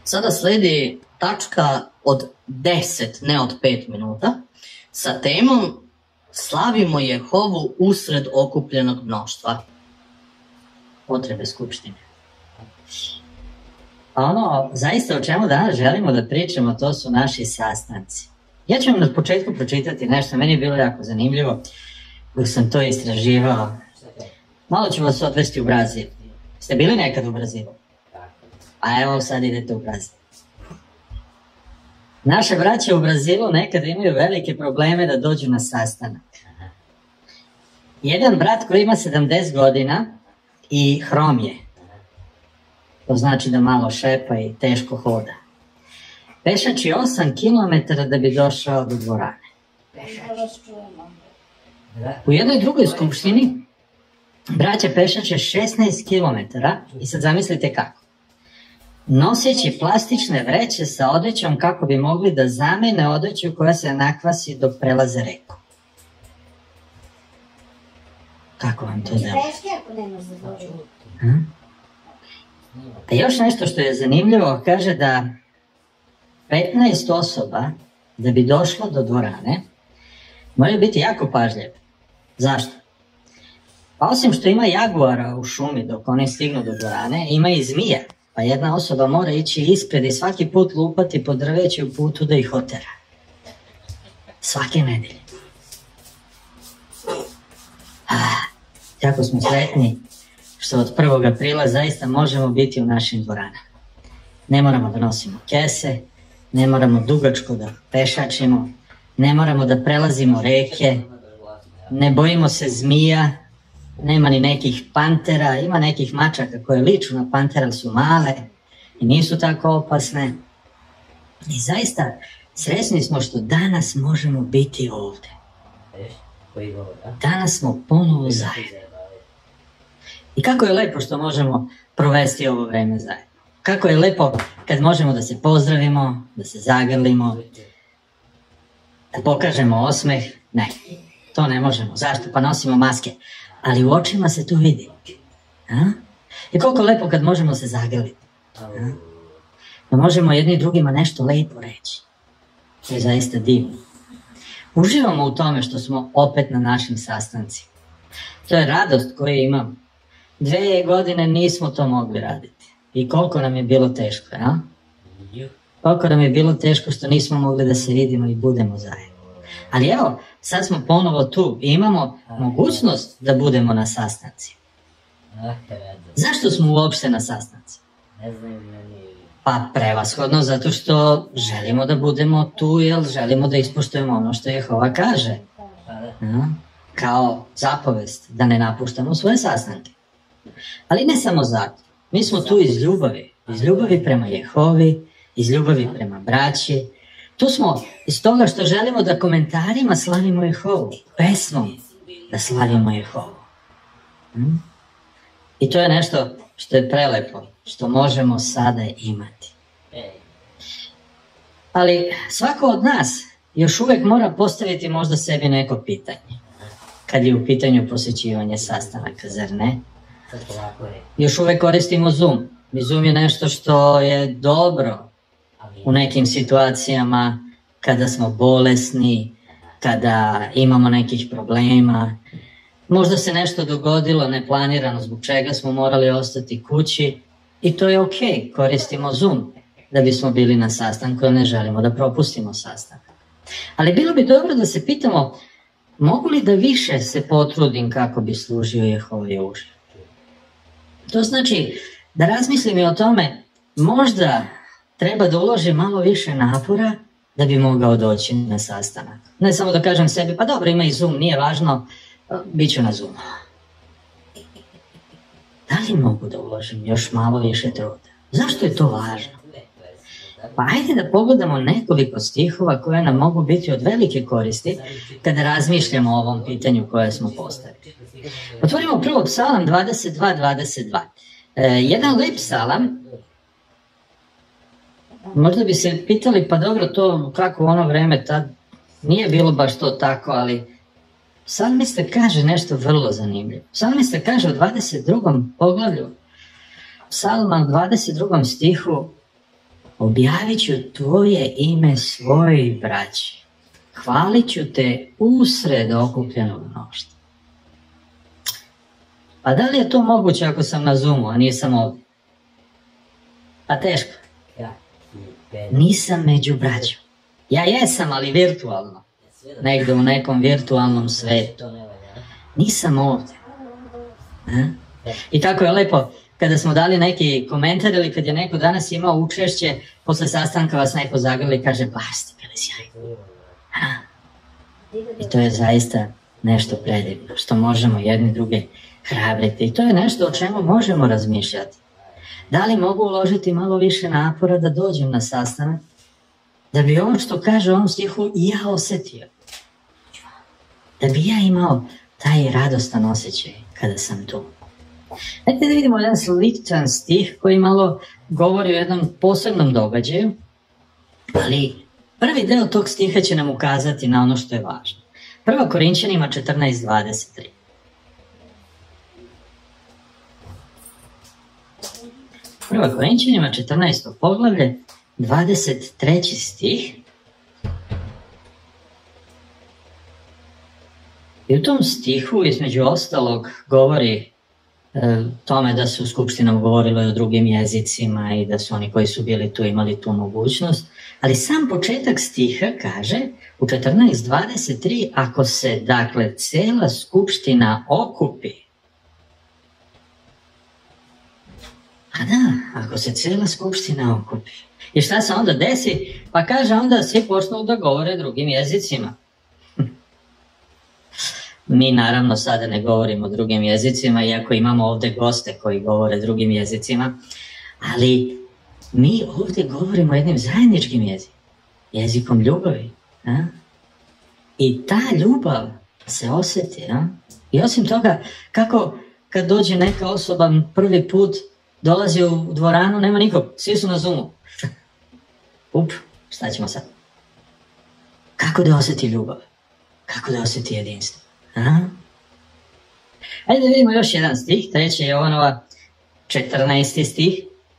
Sada sledi tačka od 10, ne od 5 minuta, sa temom Slavimo Jehovu usred okupljenog mnoštva. Potrebe skupštine. Zaista o čemu danas želimo da pričamo, to su naši sastanci. Ja ću vam na početku pročitati nešto, meni je bilo jako zanimljivo, dok sam to istraživao. Malo ću vas odvesti u Brazil. Ste bili nekad u Brazilu? A evo sad idete u Brazil. Naše braće u Brazilu nekad imaju velike probleme da dođu na sastanak. Jedan brat koji ima 70 godina i hrom je. To znači da malo šepa i teško hoda. Pešači 8 kilometara da bi došao do dvorane. U jednoj drugoj skupštini braća pešače 16 kilometara i sad zamislite kako. Noseći plastične vreće sa odećom kako bi mogli da zamene odeću koja se nakvasi dok prelaze reku. Kako vam to delo? A još nešto što je zanimljivo, kaže da 15 osoba da bi došlo do dvorane moraju biti jako pažljive. Zašto? Pa osim što ima jaguara u šumi dok oni stignu do dvorane, ima i zmija. Pa jedna osoba mora ići ispred i svaki put lupati po drveću u putu da ih otera. Svake nedelje. Jako smo sretni što od 1. aprila zaista možemo biti u našim dvoranama. Ne moramo da nosimo kese, ne moramo dugačko da pešačimo, ne moramo da prelazimo reke, ne bojimo se zmija, nema ni nekih pantera, ima nekih mačaka koje liču na pantera, ali su male i nisu tako opasne. I zaista srećni smo što danas možemo biti ovde. Danas smo ponovo zajedno. I kako je lepo što možemo provesti ovo vreme zajedno. Kako je lepo kad možemo da se pozdravimo, da se zagrlimo, da pokažemo osmeh. Ne, to ne možemo. Zašto? Pa nosimo maske. Ali u očima se to vidi. I koliko lepo kad možemo se zagrliti. Da možemo jedni drugima nešto lepo reći. To je zaista divno. Uživamo u tome što smo opet na našim sastancima. To je radost koju imamo. 2 godine nismo to mogli raditi. I koliko nam je bilo teško, ja? Koliko nam je bilo teško što nismo mogli da se vidimo i budemo zajedno. Ali evo, sad smo ponovo tu i imamo mogućnost da budemo na sastanci. Zašto smo uopšte na sastanci? Pa prevashodno zato što želimo da budemo tu, jer želimo da ispoštujemo ono što Jehova kaže. Kao zapovest, da ne napuštamo svoje sastanke. Ali ne samo zato. Mi smo tu iz ljubavi prema Jehovi, iz ljubavi prema braći. Tu smo iz toga što želimo da komentarima slavimo Jehovu, pesmom da slavimo Jehovu. I to je nešto što je prelepo, što možemo sada imati. Ali svako od nas još uvek mora postaviti možda sebi neko pitanje. Kad je u pitanju posjećivanje sastanaka, zar ne? Još uvek koristimo Zoom. I Zoom je nešto što je dobro u nekim situacijama kada smo bolesni, kada imamo nekih problema. Možda se nešto dogodilo neplanirano zbog čega smo morali ostati kući i to je okej, koristimo Zoom da bismo bili na sastanku, jer ne želimo da propustimo sastanak. Ali bilo bi dobro da se pitamo, mogu li da više se potrudim kako bi služio Jehovi uživo? To znači da razmislim i o tome, možda treba da uložim malo više napora da bi mogao doći na sastanak. Ne samo da kažem sebi, pa dobro, ima i Zoom, nije važno, bit ću na Zoomu. Da li mogu da uložim još malo više truda? Zašto je to važno? Pa ajde da pogledamo nekoliko stihova koje nam mogu biti od velike koristi kada razmišljamo o ovom pitanju koje smo postavili. Otvorimo prvo Psalam 22:22. Jedan lep psalam. Možda bi se pitali, pa dobro, to kako u ono vreme tad nije bilo baš to tako, ali psalmista kaže nešto vrlo zanimljivo. Psalmista kaže u 22. poglavlju Psalma u 22. stihu: objavit ću tvoje ime svojoj braći. Hvalit ću te usred okupljenog mnoštva. Pa da li je to moguće ako sam na Zoomu, a nisam ovdje? Pa teško. Nisam među braćom. Ja jesam, ali virtualno. Negdje u nekom virtualnom svetu. Nisam ovdje. I tako je lepo kada smo dali neki komentar ili kad je neko danas imao učešće, posle sastanka vas neko zagrli i kaže baš ste bili sjajni. I to je zaista nešto predivno, što možemo jedni druge hrabriti. I to je nešto o čemu možemo razmišljati. Da li mogu uložiti malo više napora da dođem na sastanak, da bi ono što kaže u ovom stihu i ja osjetio. Da bi ja imao taj radostan osjećaj kada sam tu. Dajte da vidimo jedan sličan stih koji malo govori o jednom posebnom događaju, ali prvi deo tog stiha će nam ukazati na ono što je važno. 1. Korinćanima 14:23. Prva Korinćanima 14. poglavlje, 23. stih. I u tom stihu između ostalog govori tome da su skupštinom govorili o drugim jezicima i da su oni koji su bili tu imali tu mogućnost. Ali sam početak stiha kaže u 14:23 ako se dakle cela skupština okupi. A da, ako se cela skupština okupi. I šta se onda desi? Pa kaže onda svi počnu da govore drugim jezicima. Mi naravno sada ne govorimo drugim jezicima, iako imamo ovdje goste koji govore drugim jezicima, ali mi ovdje govorimo jednim zajedničkim jezikom, jezikom ljubavi. I ta ljubav se osjeti. I osim toga, kako kad dođe neka osoba prvi put, dolazi u dvoranu, nema nikog, svi su na Zoomu. Šta ćemo sad? Kako da osjeti ljubav? Kako da osjeti jedinstvo? Ajde da vidimo još jedan stih, 3. Jovanova 14. stih.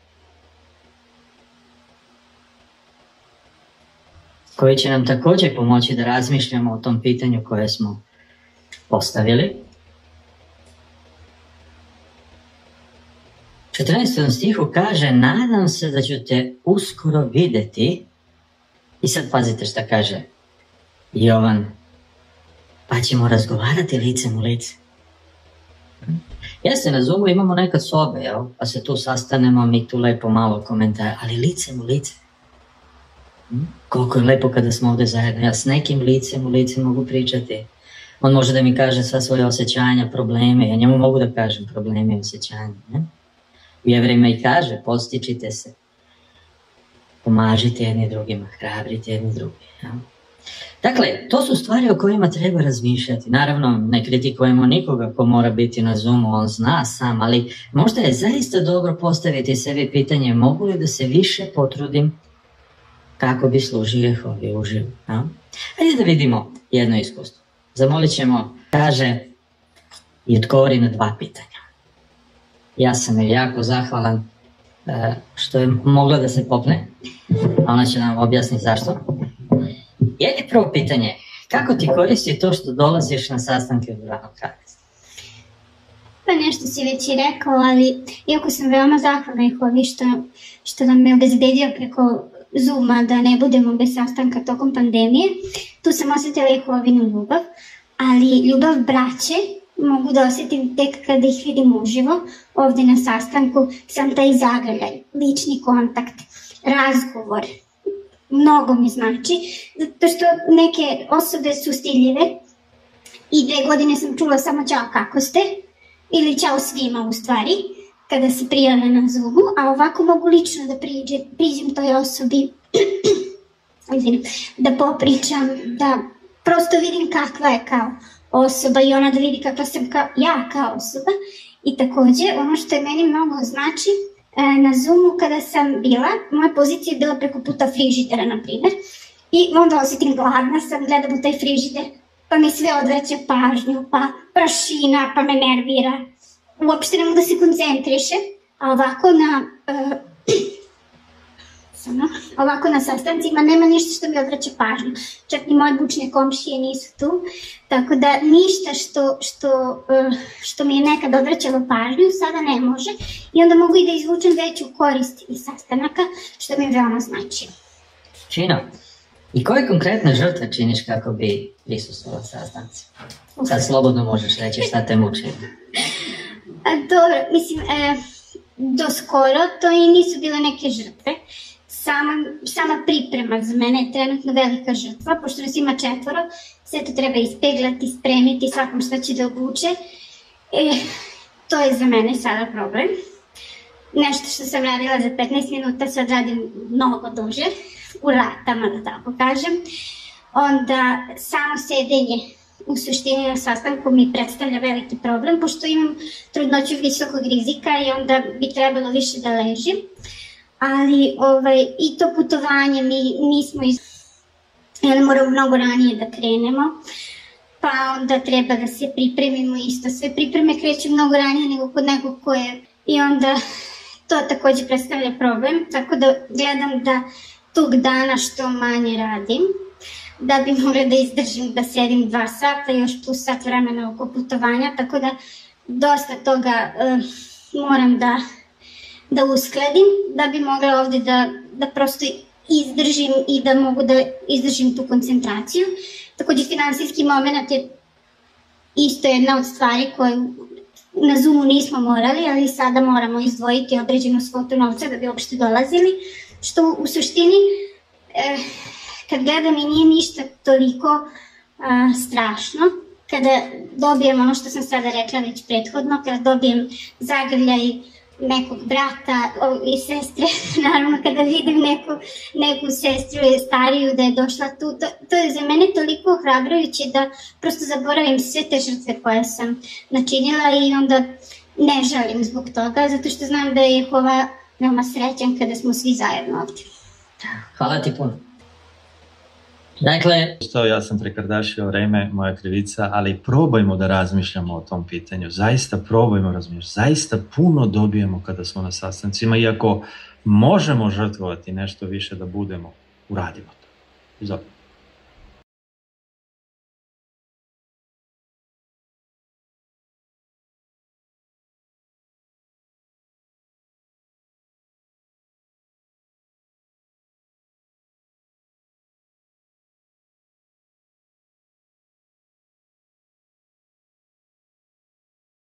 Koji će nam također pomoći da razmišljamo o tom pitanju koje smo postavili. 14. stihu kaže, nadam se da ću te uskoro vidjeti. I sad pazite šta kaže Jovan. Pa ćemo razgovarati licem u lice. Jeste, na Zoomu imamo neka sobe, pa se tu sastanemo, mi tu lepo malo komentar, ali licem u lice. Koliko je lepo kada smo ovdje zajedno. Ja s nekim licem u lice mogu pričati. On može da mi kaže sva svoje osjećanja, probleme, ja njemu mogu da kažem probleme i osjećanja. U Jevrejima i kaže, postičite se, pomažite jedni drugima, hrabrite jedni drugi. Dakle, to su stvari o kojima treba razmišljati. Naravno, ne kritikujemo nikoga ko mora biti na Zoomu, on zna sam, ali možda je zaista dobro postaviti sebi pitanje mogu li da se više potrudim kako bi služio Jehovi uživo. Ajde da vidimo jedno iskustvo. Zamolit ćemo, kaže, i odgovori na 2 pitanja. Ja sam joj jako zahvalan što je mogla da se popne, a ona će nam objasniti zašto. Jedno prvo pitanje, kako ti koristi to što dolaziš na sastanke u Dvoranu Kraljestva? Pa nešto si već i rekao, ali iako sam veoma zahvalna Jehovi što nam me obezbedio preko Zooma da ne budemo bez sastanka tokom pandemije, tu sam osjetila Jehovinu ljubav, ali ljubav braće mogu da osjetim tek kada ih vidim uživo, ovdje na sastanku, sam taj zagrljaj, lični kontakt, razgovor. Mnogo mi znači, zato što neke osobe su stidljive i 2 godine sam čula samo ćao kako ste, ili ćao svima u stvari, kada se prijave na Zoomu, a ovako mogu lično da priđem toj osobi, da popričam, da prosto vidim kakva je kao osoba i ona da vidi kakva sam ja kao osoba. I također, ono što je meni mnogo znači, na Zoomu kada sam bila, moja pozicija je bila preko puta frižidera, na primjer, i onda osjetim gladna sam, gledam u taj frižider, pa mi sve odvraća pažnju, pa prašina, pa me nervira. Uopšte ne mogu da se koncentrišem, a ovako na jednostavno. Ovako na sastancima nema ništa što mi odvraća pažnju. Čak ni moje bučne komšije nisu tu. Tako da ništa što mi je nekad odvraćalo pažnju, sada ne može. I onda mogu i da izvučem veću korist iz sastanaka, što mi veoma znači. Čino, i koje konkretne žrtve činiš kako bi prisustvovala sastanci? Sad slobodno možeš reći šta te muči. Dobro, mislim, do skoro to i nisu bile neke žrtve. Sama priprema za mene je trenutno velika žrtva, pošto nas ima 4, sve to treba ispeglati, spremiti, svakom šta će da obuče. To je za mene sada problem. Nešto što sam radila za 15 minuta, sad radim mnogo duže, u ratama, da tako kažem. Onda samo sedenje u suštini na sastanku mi predstavlja veliki problem, pošto imam trudnoću visokog rizika i onda bi trebalo više da ležim. Ali i to putovanje moramo mnogo ranije da krenemo, pa onda treba da se pripremimo isto. Sve pripreme kreću mnogo ranije nego kod nekog ko je... I onda to takođe predstavlja problem, tako da gledam da tog dana što manje radim, da bi mogla da izdržim da sedim 2 sata, još plus sat vremena oko putovanja, tako da dosta toga moram da uskladim, da bi mogla ovde da prosto izdržim i da mogu da izdržim tu koncentraciju. Takođe, finansijski moment je isto jedna od stvari koje na Zoomu nismo morali, ali sada moramo izdvojiti određenu svotu novca da bi uopšte dolazili, što u suštini, kad gledam, i nije ništa toliko strašno. Kada dobijem ono što sam sada rekla već prethodno, kada dobijem zagrljaj nekog brata i sestre, naravno kada vidim neku sestru stariju da je došla tu, to je za mene toliko ohrabrujuće da prosto zaboravim sve te žrtve koje sam načinila i onda ne žalim zbog toga, zato što znam da je Jehova veoma srećan kada smo svi zajedno ovdje. Hvala ti puno. Dakle... Ja sam prekardašio vreme, moja krivica, ali probajmo da razmišljamo o tom pitanju. Zaista probajmo razmišljati. Zaista puno dobijemo kada smo na sastancima, iako možemo žrtvovati nešto više da budemo, uradimo to. Izvolite.